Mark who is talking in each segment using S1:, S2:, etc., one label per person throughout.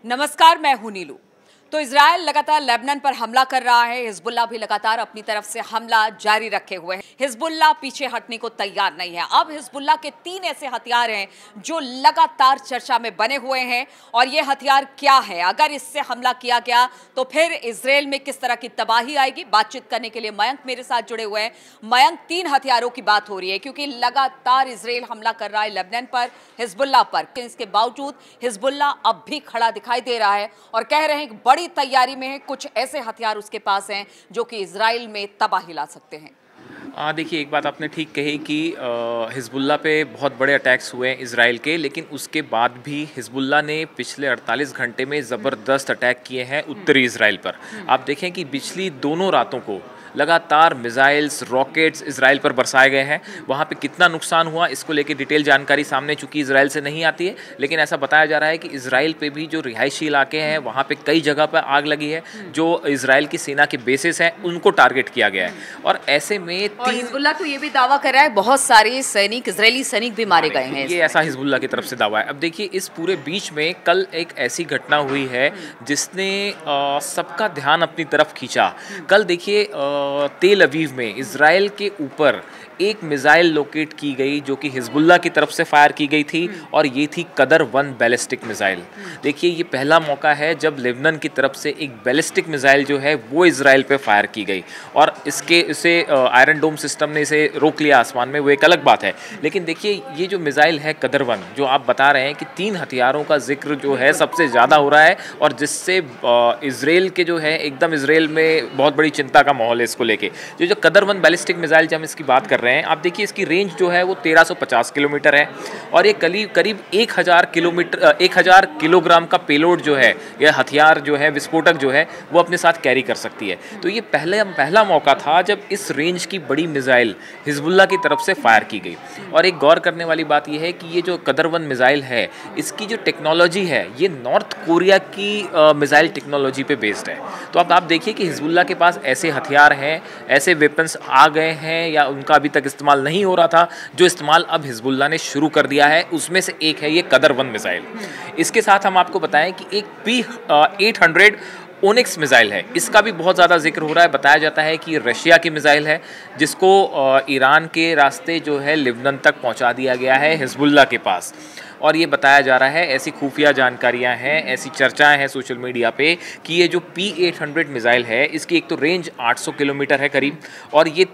S1: नमस्कार, मैं हूं नीलू। तो इजराइल लगातार लेबनान पर हमला कर रहा है, हिजबुल्लाह भी लगातार अपनी तरफ से हमला जारी रखे हुए है। हिजबुल्लाह पीछे हटने को तैयार नहीं है। अब हिजबुल्लाह के 3 ऐसे हथियार हैं जो लगातार चर्चा में बने हुए हैं, और ये हथियार क्या है, अगर इससे हमला किया गया तो फिर इजराइल में किस तरह की तबाही आएगी। बातचीत करने के लिए मयंक मेरे साथ जुड़े हुए हैं। मयंक, 3 हथियारों की बात हो रही है क्योंकि लगातार इजराइल हमला कर रहा है लेबनान पर, हिजबुल्लाह पर। इसके बावजूद हिजबुल्लाह अब भी खड़ा दिखाई दे रहा है और कह रहे हैं कि बड़ी तैयारी में है, कुछ ऐसे हथियार उसके पास हैं जो कि इजराइल में तबाही ला सकते हैं।
S2: देखिए, एक बात आपने ठीक कही कि हिजबुल्लाह पे बहुत बड़े अटैक्स हुए हैं इजराइल के, लेकिन उसके बाद भी हिजबुल्लाह ने पिछले 48 घंटे में ज़बरदस्त अटैक किए हैं उत्तरी इजराइल पर। आप देखें कि पिछली दोनों रातों को लगातार मिसाइल्स, रॉकेट्स इजराइल पर बरसाए गए हैं। वहाँ पे कितना नुकसान हुआ, इसको लेके डिटेल जानकारी सामने चूँकि इजराइल से नहीं आती है, लेकिन ऐसा बताया जा रहा है कि इजराइल पे भी जो रिहायशी इलाके हैं वहाँ पे कई जगह पर आग लगी है। जो इजराइल की सेना के बेसिस हैं उनको टारगेट किया गया है। और ऐसे में
S1: हिजबुल्लाह तो ये भी दावा कर रहा है बहुत सारे सैनिक, इजरायली सैनिक भी मारे गए हैं।
S2: ये ऐसा हिजबुल्लाह की तरफ से दावा है। अब देखिए, इस पूरे बीच में कल एक ऐसी घटना हुई है जिसने सबका ध्यान अपनी तरफ खींचा। कल देखिए, तेल अवीव में इजराइल के ऊपर एक मिसाइल लोकेट की गई जो कि हिजबुल्लाह की तरफ से फायर की गई थी, और ये थी कदर 1 बैलिस्टिक मिसाइल। देखिए, ये पहला मौका है जब लेबनान की तरफ से एक बैलिस्टिक मिसाइल जो है वो इजराइल पे फायर की गई, और इसे आयरन डोम सिस्टम ने इसे रोक लिया आसमान में, वो एक अलग बात है। लेकिन देखिए, ये जो मिसाइल है कदर 1, जो आप बता रहे हैं कि 3 हथियारों का जिक्र जो है सबसे ज़्यादा हो रहा है, और जिससे इजराइल के जो है एकदम इजराइल में बहुत बड़ी चिंता का माहौल है इसको लेके। जो कदर 1 बैलिस्टिक मिसाइल जब हम इसकी बात कर रहे हैं, आप देखिए इसकी रेंज जो है वो 1350 किलोमीटर है, और ये करीब 1000 किलोग्राम का पेलोड जो है, यह हथियार जो है, विस्फोटक जो है, वो अपने साथ कैरी कर सकती है। तो ये पहला मौका था जब इस रेंज की बड़ी मिसाइल हिजबुल्लाह की तरफ से फायर की गई। और एक गौर करने वाली बात यह है कि ये जो कदर 1 मिसाइल है, इसकी जो टेक्नोलॉजी है ये नॉर्थ कोरिया की मिसाइल टेक्नोलॉजी पे बेस्ड है। तो अब आप देखिए कि हिजबुल्लाह के पास ऐसे हथियार हैं, ऐसे वेपन्स आ गए हैं, या उनका अभी तक इस्तेमाल नहीं हो रहा था, जो इस्तेमाल अब हिजबुल्लाह ने शुरू कर दिया है। उसमें से एक है ये कदर 1 मिसाइल। इसके साथ हम आपको बताएं कि एक P-800 ओनिक्स मिसाइल है, इसका भी बहुत ज़्यादा जिक्र हो रहा है। बताया जाता है कि रशिया की मिसाइल है, जिसको ईरान के रास्ते जो है लेबनान तक पहुंचा दिया गया है हिजबुल्लाह के पास। और ये बताया जा रहा है, ऐसी खुफिया जानकारियां हैं, ऐसी चर्चाएं हैं सोशल मीडिया पे कि ये जो P-800 मिसाइल है, इसकी एक तो रेंज 800 किलोमीटर है करीब, और ये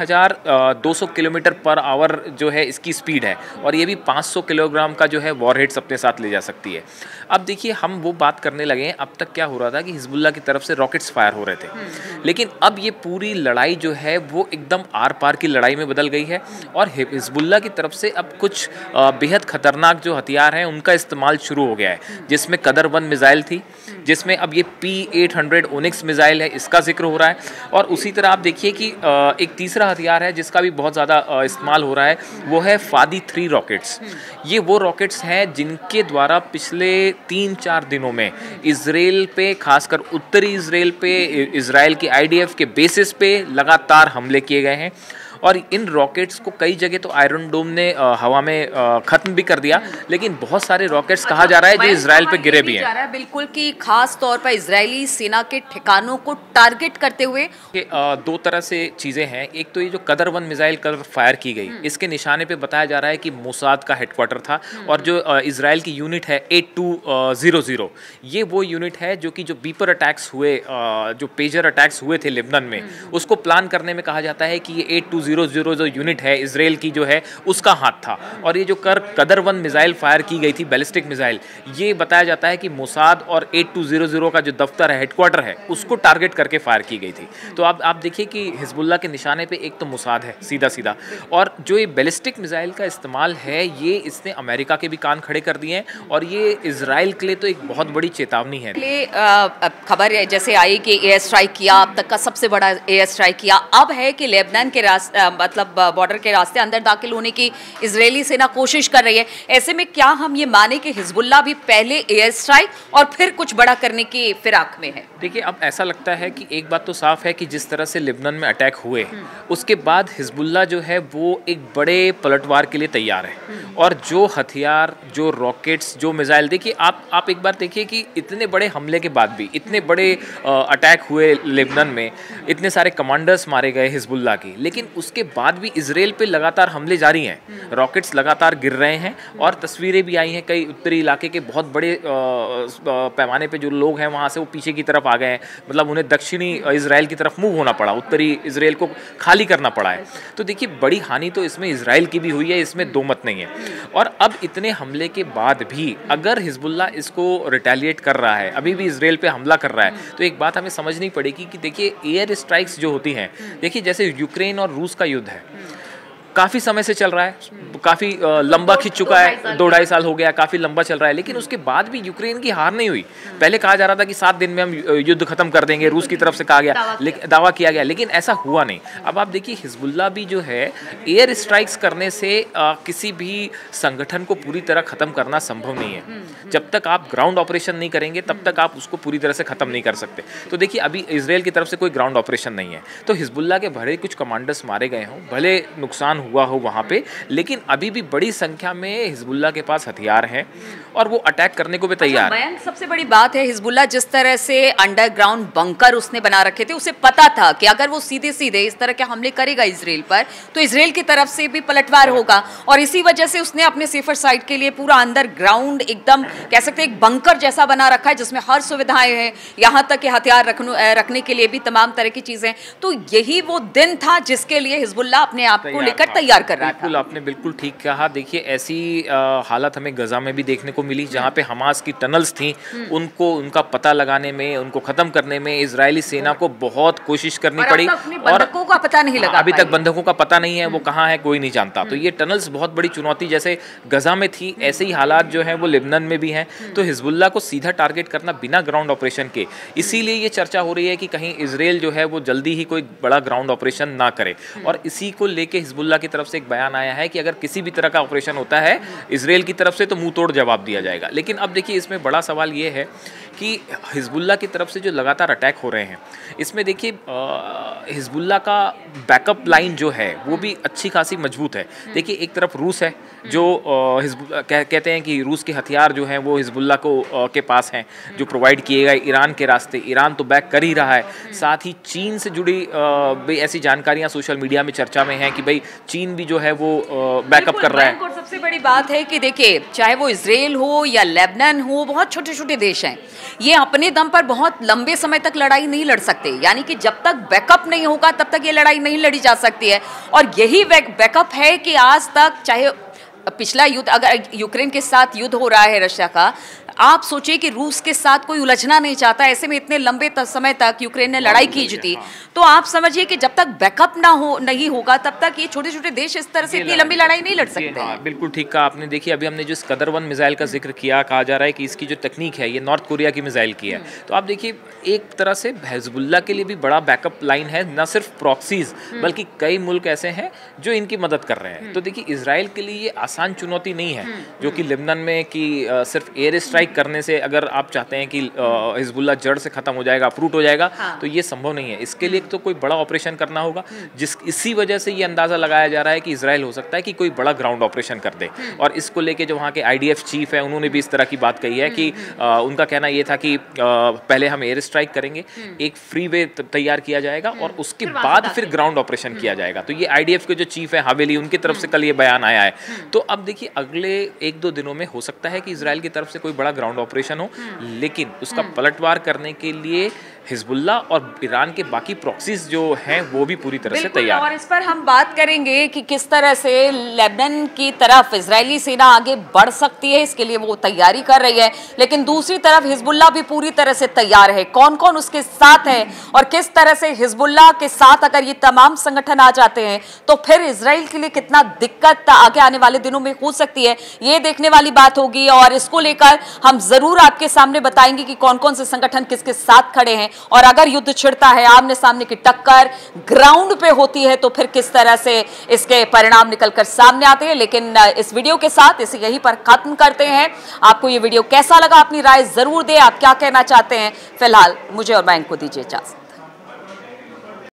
S2: 3200 किलोमीटर पर आवर जो है इसकी स्पीड है, और ये भी 500 किलोग्राम का जो है वॉरहेड्स अपने साथ ले जा सकती है। अब देखिए, हम वो बात करने लगे हैं, अब तक क्या हो रहा था कि हिजबुल्लाह की तरफ से रॉकेट्स फायर हो रहे थे, लेकिन अब ये पूरी लड़ाई जो है वो एकदम आर पार की लड़ाई में बदल गई है, और हिजबुल्लाह की तरफ से अब कुछ बेहद खतरनाक जो हथियार हैं उनका इस्तेमाल शुरू हो गया है, जिसमें कदर 1 मिसाइल थी, जिसमें अब ये P-800 ओनिक्स मिसाइल है, इसका जिक्र हो रहा है। और उसी तरह आप देखिए कि एक तीसरा हथियार है जिसका भी बहुत ज़्यादा इस्तेमाल हो रहा है, वो है फादी 3 रॉकेट्स। ये वो रॉकेट्स हैं जिनके द्वारा पिछले 3-4 दिनों में इजराइल पे, खासकर उत्तरी इजराइल पे, इजराइल की IDF के बेसिस पे लगातार हमले किए गए हैं। और इन रॉकेट्स को कई जगह तो आयरन डोम ने हवा में ख़त्म भी कर दिया, लेकिन बहुत सारे रॉकेट्स कहा जा रहा है जो इजराइल पे गिरे भी हैं।
S1: बिल्कुल कि खास तौर पर इजरायली सेना के ठिकानों को टारगेट करते हुए
S2: 2 तरह से चीज़ें हैं। एक तो ये जो कदर 1 मिसाइल कल फायर की गई, इसके निशाने पे बताया जा रहा है कि मोसाद का हेडक्वार्टर था, और जो इजराइल की यूनिट है 8200, ये वो यूनिट है जो कि जो बीपर अटैक्स हुए, जो पेजर अटैक्स हुए थे लेबनान में, उसको प्लान करने में कहा जाता है कि ये 8200 जो यूनिट है इजराइल की जो है उसका हाथ था। और ये जो कदर 1 मिसाइल फायर की गई थी, बैलिस्टिक मिसाइल, ये बताया जाता है कि मोसाद और 8200 का जो दफ्तर है, हेडक्वार्टर है, उसको टारगेट करके फायर की गई थी। तो आप देखिए कि हिजबुल्लाह के निशाने पे एक तो मोसाद है सीधा, और जो ये बैलिस्टिक मिसाइल का इस्तेमाल है, ये इसने अमेरिका के भी कान खड़े कर दिए हैं, और ये इजराइल के लिए तो एक बहुत बड़ी चेतावनी है।
S1: खबर जैसे आई कि एयर स्ट्राइक किया, अब तक का सबसे बड़ा एयर स्ट्राइक किया, अब है कि लेबनान के मतलब बॉर्डर के रास्ते अंदर दाखिल होने की इजरायली सेना कोशिश कर रही है। ऐसे में क्या हम ये माने कि हिजबुल्लाह भी पहले एयर स्ट्राइक और फिर कुछ बड़ा करने की फिराक में है?
S2: देखिए, अब ऐसा लगता है कि एक बात तो साफ है कि जिस तरह से लेबनान में अटैक हुए उसके बाद हिजबुल्लाह जो है वो एक बड़े पलटवार के लिए तैयार है। और जो हथियार, जो रॉकेट्स, जो मिसाइल, देखिए आप एक बार देखिए कि इतने बड़े हमले के बाद भी, इतने बड़े अटैक हुए लेबनान में, इतने सारे कमांडर्स मारे गए हिजबुल्लाह की, लेकिन उसके बाद भी इजराइल पे लगातार हमले जारी हैं। रॉकेट्स लगातार गिर रहे हैं और तस्वीरें भी आई हैं कई उत्तरी इलाके के बहुत बड़े पैमाने पे जो लोग हैं वहाँ से वो पीछे की तरफ आ गए हैं। मतलब उन्हें दक्षिणी इजराइल की तरफ मूव होना पड़ा, उत्तरी इजराइल को खाली करना पड़ा है। तो देखिए, बड़ी हानि तो इसमें इजराइल की भी हुई है, इसमें दो मत नहीं है। और अब इतने हमले के बाद भी अगर हिजबुल्लाह इसको रिटेलिएट कर रहा है, अभी भी इजराइल पे हमला कर रहा है, तो एक बात हमें समझनी पड़ेगी कि देखिए एयर स्ट्राइक्स जो होती हैं, देखिए जैसे यूक्रेन और रूस का युद्ध है, काफ़ी समय से चल रहा है, काफ़ी लंबा खिंच चुका है, 2-2.5 साल हो गया, काफ़ी लंबा चल रहा है, लेकिन उसके बाद भी यूक्रेन की हार नहीं हुई। पहले कहा जा रहा था कि 7 दिन में हम युद्ध खत्म कर देंगे, रूस की तरफ से कहा गया, लेकिन दावा किया गया, लेकिन ऐसा हुआ नहीं। अब आप देखिए हिजबुल्लाह भी जो है एयर स्ट्राइक्स करने से किसी भी संगठन को पूरी तरह खत्म करना संभव नहीं है। जब तक आप ग्राउंड ऑपरेशन नहीं करेंगे तब तक आप उसको पूरी तरह से खत्म नहीं कर सकते। तो देखिए, अभी इजराइल की तरफ से कोई ग्राउंड ऑपरेशन नहीं है, तो हिजबुल्लाह के भले कुछ कमांडर्स मारे गए हों, भले नुकसान हुआ हो वहाँ पे, लेकिन अभी भी बड़ी संख्या में हिजबुल्लाह के पास हथियार हैं और वो अटैक करने को भी तैयार है।
S1: सबसे बड़ी बात है, हिजबुल्लाह जिस तरह से अंडरग्राउंड बंकर उसने बना रखे थे, उसे पता था कि अगर वो सीधे सीधे इस तरह के हमले करेगा इजराइल पर, तो इजराइल की तरफ से भी पलटवार होगा। और इसी वजह से उसने अपने सेफर साइड के लिए पूरा अंडरग्राउंड एकदम कह सकते हैं एक बंकर जैसा बना रखा है, जिसमें हर सुविधाएं हैं, यहाँ तक कि हथियार रखने के लिए भी तमाम तरह की चीजें। तो यही वो दिन था जिसके लिए हिजबुल्लाह अपने आप को लेकर तैयार कर रहा था।
S2: बिल्कुल, आपने बिल्कुल ठीक कहा। देखिए, ऐसी हालत हमें गजा में भी देखने को मिली, जहाँ पे हमास की टनल्स थी, उनका पता लगाने में, उनको खत्म करने में इजरायली सेना को बहुत कोशिश करनी पड़ी।
S1: और बंधकों का पता नहीं लगा,
S2: अभी तक बंधकों का पता नहीं है वो कहाँ है, कोई नहीं जानता। तो ये टनल्स बहुत बड़ी चुनौती जैसे गजा में थी, ऐसे ही हालात जो है वो लेबनान में भी हैं। तो हिजबुल्लाह को सीधा टारगेट करना बिना ग्राउंड ऑपरेशन के, इसीलिए ये चर्चा हो रही है कि कहीं इजराइल जो है वो जल्दी ही कोई बड़ा ग्राउंड ऑपरेशन ना करे। और इसी को लेके हिजबुल्लाह की तरफ से एक बयान आया है कि अगर किसी भी तरह का ऑपरेशन होता है इजराइल की तरफ से तो मुंह तोड़ जवाब दिया जाएगा। लेकिन अब देखिए, इसमें बड़ा सवाल ये है कि हिजबुल्लाह की तरफ से जो लगातार अटैक हो रहे हैं, इसमें देखिए हिजबुल्लाह का बैकअप लाइन जो है वो भी अच्छी खासी मजबूत है। देखिए, एक तरफ रूस है जो कहते हैं कि रूस के हथियार जो हैं वो हिजबुल्लाह को के पास हैं, जो प्रोवाइड किए गए ईरान के रास्ते। ईरान तो बैक कर ही रहा है। साथ ही चीन से जुड़ी ऐसी जानकारियां सोशल मीडिया में चर्चा में हैं कि भाई चीन भी जो है वो बैकअप कर रहा है।
S1: और सबसे बड़ी बात है कि देखिए, चाहे वो इजराइल हो या लेबनान हो, बहुत छोटे छोटे देश हैं, ये अपने दम पर बहुत लंबे समय तक लड़ाई नहीं लड़ सकते। यानी कि जब तक बैकअप नहीं होगा तब तक ये लड़ाई नहीं लड़ी जा सकती है। और यही बैकअप है कि आज तक, चाहे पिछला युद्ध, अगर यूक्रेन के साथ युद्ध हो रहा है रशिया का, आप सोचिए कि रूस के साथ कोई उलझना नहीं चाहता, ऐसे में इतने लंबे समय तक यूक्रेन ने लड़ाई की थी। तो आप समझिए कि जब तक बैकअप नहीं होगा तब तक ये छोटे छोटे देश इस तरह से इतनी लंबी लड़ाई नहीं लड़ सकते।
S2: हाँ, बिल्कुल ठीक कहा आपने। देखिए, अभी हमने जो स्कदर 1 मिसाइल का जिक्र किया, कहा जा रहा है कि इसकी जो तकनीक है ये नॉर्थ कोरिया की मिसाइल की है। तो आप देखिए, एक तरह से हिजबुल्लाह के लिए भी बड़ा बैकअप लाइन है, न सिर्फ प्रॉक्सीज बल्कि कई मुल्क ऐसे हैं जो इनकी मदद कर रहे हैं। तो देखिए, इजराइल के लिए ये आसान चुनौती नहीं है जो कि लेबनान में कि सिर्फ एयर स्ट्राइक करने से अगर आप चाहते हैं कि हिजबुल्लाह जड़ से खत्म हो जाएगा, फ्रूट हो जाएगा, तो ये संभव नहीं है। इसके लिए तो कोई बड़ा ऑपरेशन करना होगा, इसी वजह से ये अंदाजा लगाया जा रहा है कि इजराइल हो सकता है कि कोई बड़ा ग्राउंड ऑपरेशन कर दे। और इसको लेके जो वहाँ के IDF चीफ है उन्होंने भी इस तरह की बात कही है कि उनका कहना ये था कि पहले हम एयर स्ट्राइक करेंगे, एक फ्री वे तैयार किया जाएगा और उसके बाद फिर ग्राउंड ऑपरेशन किया जाएगा। तो ये IDF के जो चीफ है हवेली, उनकी तरफ से कल ये बयान आया है। तो अब देखिए, अगले 1-2 दिनों में हो सकता है कि इजराइल की तरफ से कोई बड़ा ग्राउंड ऑपरेशन हो, लेकिन उसका पलटवार करने के लिए हिजबुल्लाह और ईरान के बाकी प्रॉक्सीज जो हैं वो भी पूरी तरह से तैयार हैं।
S1: और इस पर हम बात करेंगे कि किस तरह से लेबनान की तरफ इजरायली सेना आगे बढ़ सकती है, इसके लिए वो तैयारी कर रही है। लेकिन दूसरी तरफ हिजबुल्लाह भी पूरी तरह से तैयार है। कौन कौन उसके साथ है और किस तरह से हिजबुल्लाह के साथ अगर ये तमाम संगठन आ जाते हैं तो फिर इजराइल के लिए कितना दिक्कत आगे आने वाले दिनों में हो सकती है, ये देखने वाली बात होगी। और इसको लेकर हम जरूर आपके सामने बताएंगे कि कौन कौन से संगठन किसके साथ खड़े हैं। और अगर युद्ध छिड़ता है, आमने सामने की टक्कर ग्राउंड पे होती है, तो फिर किस तरह से इसके परिणाम निकलकर सामने आते हैं। लेकिन इस वीडियो के साथ इसे यहीं पर खत्म करते हैं। आपको ये वीडियो कैसा लगा, अपनी राय जरूर दें। आप क्या कहना चाहते हैं? फिलहाल मुझे और बैंक को दीजिए इजाजत।